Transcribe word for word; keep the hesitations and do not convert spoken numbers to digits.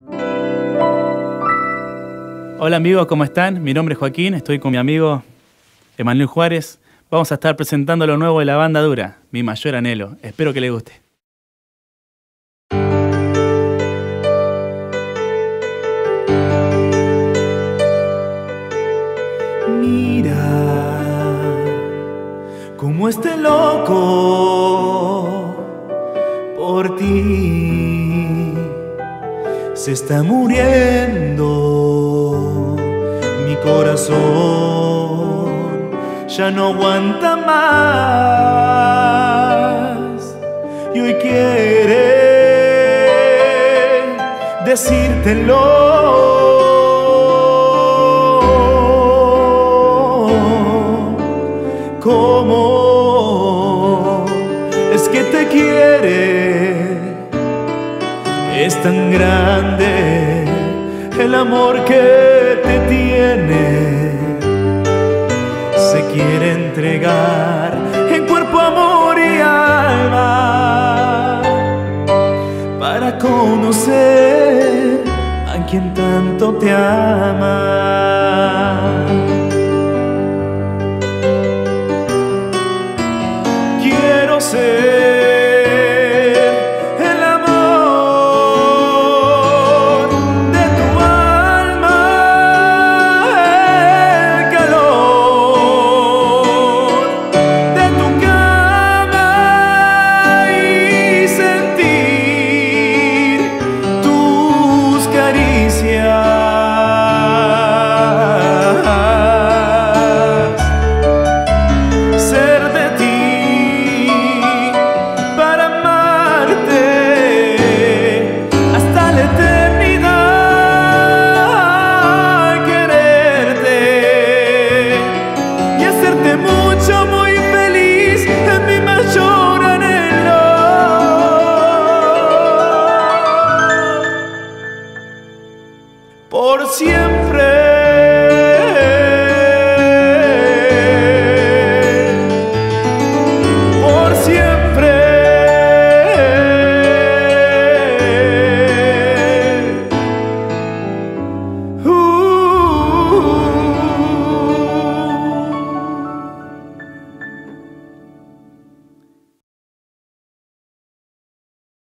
Hola amigos, ¿cómo están? Mi nombre es Joaquín, estoy con mi amigo Emanuel Juárez. Vamos a estar presentando lo nuevo de la banda Dura, Mi Mayor Anhelo. Espero que les guste. Mira cómo este loco por ti se está muriendo. Mi corazón ya no aguanta más y hoy quiere decírtelo. ¿Cómo es que te quiere? Es tan grande el amor que te tiene. Se quiere entregar en cuerpo, amor y alma para conocer a quien tanto te ama. Quiero ser el amor de tu alma, el calor de tu cama y sentir tus caricias. Ser de ti para amarte hasta la eternidad, quererte y hacerte mucho, muy feliz en mi mayor anhelo. Por siempre.